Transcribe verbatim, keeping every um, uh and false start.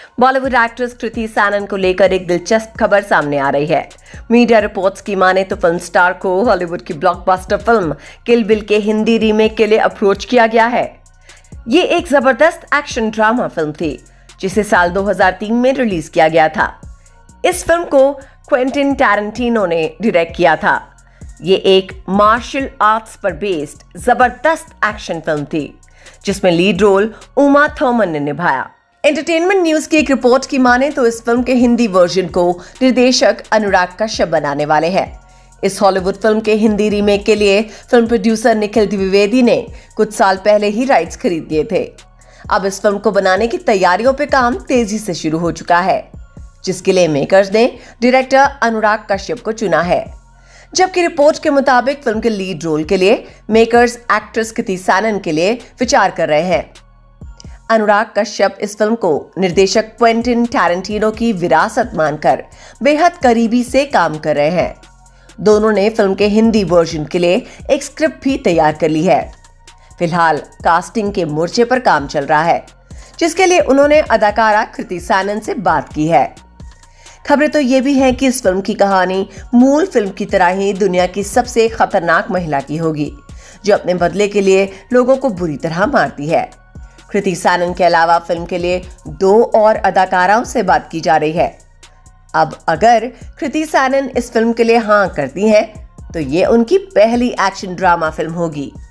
Bollywood actress Kriti Sanon को लेकर एक दिलचस्प खबर सामने आ रही है। मीडिया रिपोर्ट्स की माने तो फिल्म स्टार को हॉलीवुड की ब्लॉकबस्टर फिल्म किल बिल के हिंदी रीमेक के लिए अप्रोच किया गया है। ये एक जबरदस्त एक्शन ड्रामा फिल्म थी जिसे साल दो हज़ार तीन में रिलीज किया गया था। इस फिल्म को क्वेंटिन टैरेंटिनो ने डायरेक्ट किया था। ये एक मार्शल आर्ट्स पर बेस्ड जबरदस्त एक्शन फिल्म थी जिसमें लीड रोल उमा थर्मन ने निभाया। एंटरटेनमेंट न्यूज की एक रिपोर्ट की माने तो इस फिल्म के हिंदी वर्जन को निर्देशक अनुराग कश्यप बनाने वाले हैं। इस हॉलीवुड फिल्म के हिंदी रीमेक के लिए फिल्म प्रोड्यूसर निखिल द्विवेदी ने कुछ साल पहले ही राइट्स खरीद लिए थे। अब इस फिल्म को बनाने की तैयारियों पे काम तेजी से शुरू हो चुका है, जिसके लिए मेकर्स ने डायरेक्टर अनुराग कश्यप को चुना है। जबकि रिपोर्ट के मुताबिक फिल्म के लीड रोल के लिए मेकर्स एक्ट्रेस कृति सैनन के लिए विचार कर रहे हैं। अनुराग कश्यप इस फिल्म को निर्देशक क्वेंटिन टैरेंटिनो की विरासत मानकर बेहद करीबी से काम कर रहे हैं। दोनों ने फिल्म के हिंदी वर्जन के लिए एक स्क्रिप्ट भी तैयार कर ली है। फिलहाल कास्टिंग के मोर्चे पर काम चल रहा है, जिसके लिए उन्होंने अदाकारा कृति सैनन से बात की है। खबरें तो ये भी हैं कि इस फिल्म की कहानी मूल फिल्म की तरह ही दुनिया की सबसे खतरनाक महिला की होगी, जो अपने बदले के लिए लोगों को बुरी तरह मारती है। कृति सैनन के अलावा फिल्म के लिए दो और अदाकाराओं से बात की जा रही है। अब अगर कृति सैनन इस फिल्म के लिए हाँ करती हैं, तो ये उनकी पहली एक्शन ड्रामा फिल्म होगी।